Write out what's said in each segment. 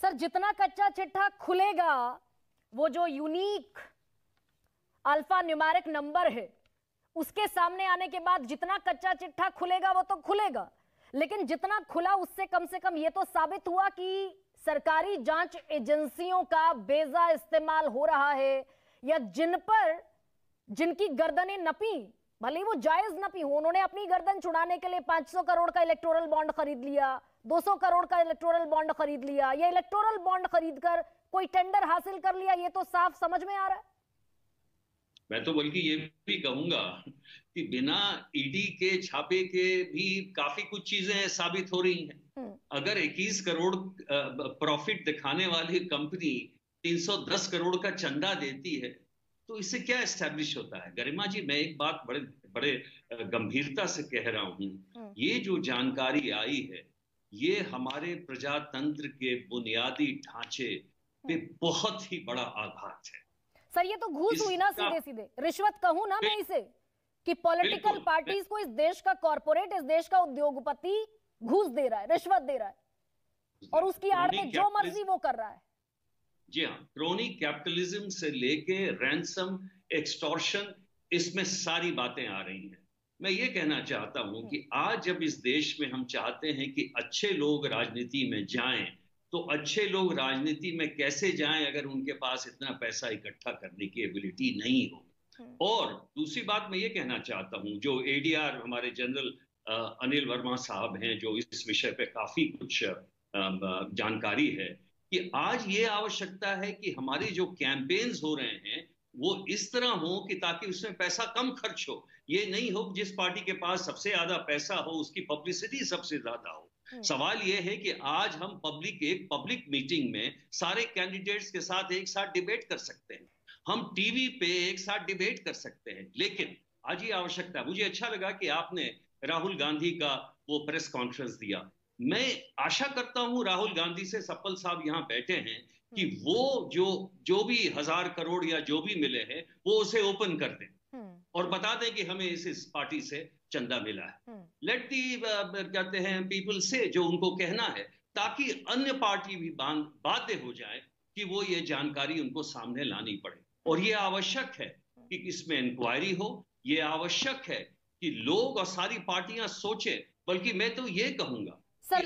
Sir जितना कच्चा चिट्ठा खुलेगा, वो जो यूनिक अल्फा न्यूमेरिक नंबर है उसके सामने आने के बाद जितना कच्चा चिट्ठा खुलेगा वो तो खुलेगा, लेकिन जितना खुला उससे कम से कम ये तो साबित हुआ कि सरकारी जांच एजेंसियों का बेजा इस्तेमाल हो रहा है, या जिनकी गर्दनें नपी, भले वो जायज नपी हो, उन्होंने अपनी गर्दन छुड़ाने के लिए 500 करोड़ का इलेक्टोरल बॉन्ड खरीद लिया, 200 करोड़ का इलेक्टोरल बॉन्ड खरीद लिया, या इलेक्टोरल बॉन्ड खरीदकर कोई टेंडर हासिल कर लिया। ये तो साफ समझ में आ रहा है। मैं तो बल्कि ये भी कहूंगा कि बिना ईडी के छापे के भी काफी कुछ चीजें साबित हो रही हैं। अगर 21 करोड़ प्रॉफिट दिखाने वाली कंपनी 310 करोड़ का चंदा देती है तो इससे क्या एस्टैब्लिश होता है? गरिमा जी, मैं एक बात बड़े बड़े गंभीरता से कह रहा हूं, ये जो जानकारी आई है ये हमारे प्रजातंत्र के बुनियादी ढांचे पे बहुत ही बड़ा आघात है। सर ये तो घूस हुई ना, सीधे सीधे रिश्वत कहूं ना मैं इसे, कि पॉलिटिकल पार्टीज को इस देश का कॉर्पोरेट, इस देश का उद्योगपति घूस दे रहा है, रिश्वत दे रहा है और उसकी आड़ में जो मर्जी वो कर रहा है। जी हाँ, क्रोनी कैपिटलिज्म से लेके रैंसम, एक्सटॉर्शन, इसमें सारी बातें आ रही हैं। मैं ये कहना चाहता हूं कि आज जब इस देश में हम चाहते हैं कि अच्छे लोग राजनीति में जाएं, तो अच्छे लोग राजनीति में कैसे जाएं अगर उनके पास इतना पैसा इकट्ठा करने की एबिलिटी नहीं हो। और दूसरी बात मैं ये कहना चाहता हूं, जो एडीआर हमारे जनरल अनिल वर्मा साहब हैं, जो इस विषय पे काफी कुछ जानकारी है, कि आज ये आवश्यकता है कि हमारे जो कैंपेन्स हो रहे हैं वो इस तरह हो कि ताकि उसमें पैसा कम खर्च हो। ये नहीं हो जिस पार्टी के पास सबसे ज्यादा पैसा हो उसकी पब्लिसिटी सबसे ज्यादा हो। सवाल यह है कि आज हम एक पब्लिक मीटिंग में सारे कैंडिडेट्स के साथ एक साथ डिबेट कर सकते हैं, हम टीवी पे एक साथ डिबेट कर सकते हैं, लेकिन आज ये आवश्यकता है। मुझे अच्छा लगा कि आपने राहुल गांधी का वो प्रेस कॉन्फ्रेंस दिया। मैं आशा करता हूं राहुल गांधी से, सप्पल साहब यहां बैठे हैं, कि वो जो भी 1000 करोड़ या जो भी मिले हैं वो उसे ओपन कर दें और बता दें कि हमें इस पार्टी से चंदा मिला है। लेट दी कहते हैं पीपल से जो उनको कहना है, ताकि अन्य पार्टी भी बाध्य हो जाए कि वो ये जानकारी उनको सामने लानी पड़े। और ये आवश्यक है कि इसमें इंक्वायरी हो, ये आवश्यक है कि लोग और सारी पार्टियां सोचें। बल्कि मैं तो ये कहूंगा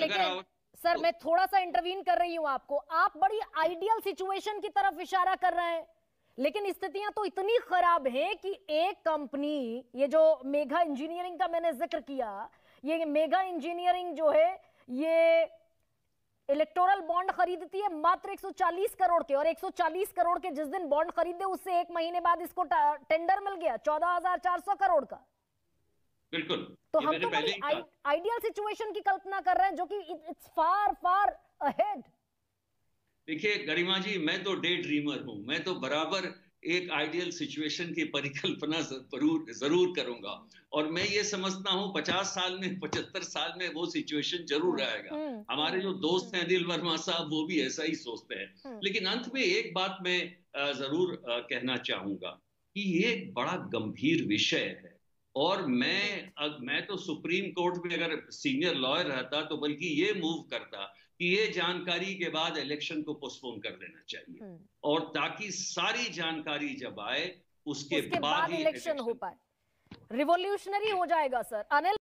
सर मैं थोड़ा सा इंटरवीन कर रही हूं आपको, आप बड़ी आइडियल सिचुएशन की तरफ इशारा कर रहे हैं, लेकिन स्थितियां तो इतनी खराब हैं कि एक कंपनी, ये जो मेगा इंजीनियरिंग का मैंने जिक्र किया, ये मेगा इंजीनियरिंग जो है ये इलेक्टोरल बॉन्ड खरीदती है मात्र 140 करोड़ के, और 140 करोड़ के जिस दिन बॉन्ड खरीदे उससे एक महीने बाद इसको टेंडर मिल गया 14,400 करोड़ का। बिल्कुल, तो हम तो बड़ी आइडियल सिचुएशन की कल्पना कर रहे हैं जो कि इट्स फार फार अहेड। देखिए गरिमा जी, मैं तो डे ड्रीमर हूं, मैं तो बराबर एक आइडियल सिचुएशन की परिकल्पना जरूर करूंगा, और मैं ये समझता हूं 50 साल में, 75 साल में वो सिचुएशन जरूर आएगा। हमारे जो दोस्त हैं अनिल वर्मा साहब, वो भी ऐसा ही सोचते हैं। लेकिन अंत में एक बात मैं जरूर कहना चाहूंगा कि ये एक बड़ा गंभीर विषय है, और मैं तो सुप्रीम कोर्ट में अगर सीनियर लॉयर रहता तो बल्कि ये मूव करता कि ये जानकारी के बाद इलेक्शन को पोस्टपोन कर देना चाहिए, और ताकि सारी जानकारी जब आए उसके बाद ही इलेक्शन हो पाए। रिवॉल्यूशनरी हो जाएगा सर। अनिल